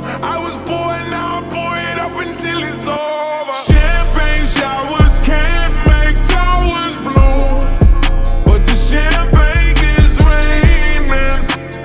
I was poor, now I pour it up until it's over. Champagne showers can't make flowers bloom, but the champagne is raining.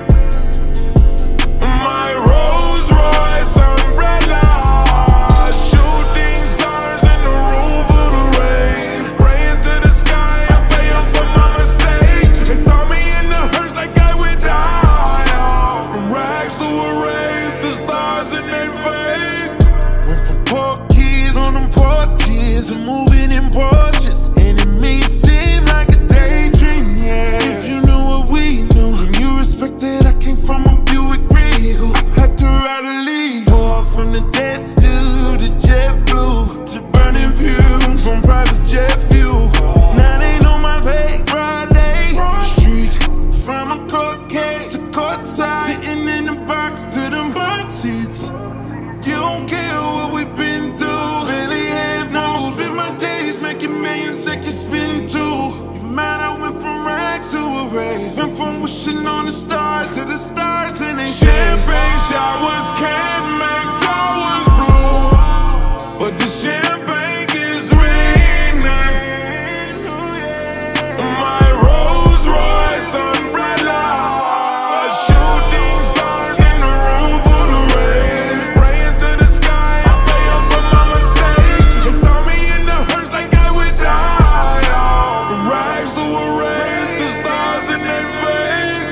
My Rolls Royce umbrella, shooting stars in the roof of the rain. Praying to the sky, I'm paying for my mistakes. They saw me in the hearse like I would die. From rags to a race, the stars in their face. Went from poor kids on them porches and moving in Porsches, and it may seem like a daydream, yeah. If you knew what we knew, then you respect that I came from a Buick Regal. Had to ride a lead, or from the dead still to JetBlue, to burning fumes on private jet fuel. Now they know my fake Friday street, from a court case to courtside, sitting in the box to them box seats. You don't care what we've been through, barely have no. Spend my days making millions that can spin too. You mad I went from rags to a rave, went from wishing on the stars to the stars and they champagne showers can't make flowers bloom, but the champagne is raining. My Rolls Royce umbrella, shooting stars in the roof of the rain. Praying to the sky, I'm paying for my mistakes. They saw me in the hearse like I would die. From rags to a race, the stars in their face.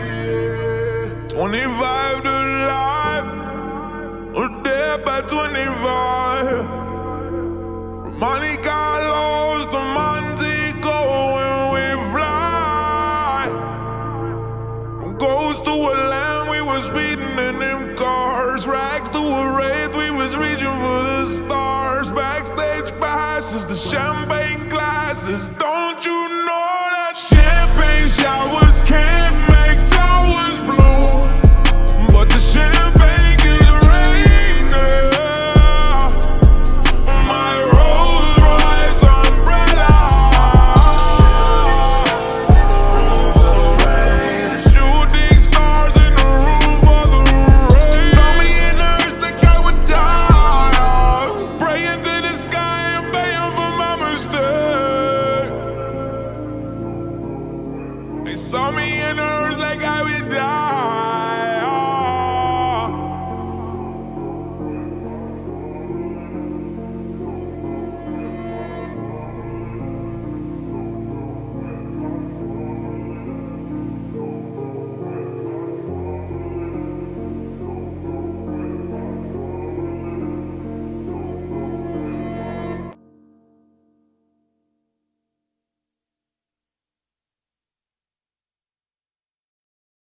25 to life, or dead by 25. From Monte Carlos to Montego when we fly. From ghost to a land, we was speeding in them cars. Rags to a wraith, we was reaching for the stars. Backstage passes, the champagne glasses. Don't you know that champagne showers can't make flowers bloom, but the champagne is raining. My Rolls Royce umbrella, shooting stars in the roof of the rain. Saw me in the earth like I would die. Praying to the sky and paying for my mistake. They saw me in the earth like I would die.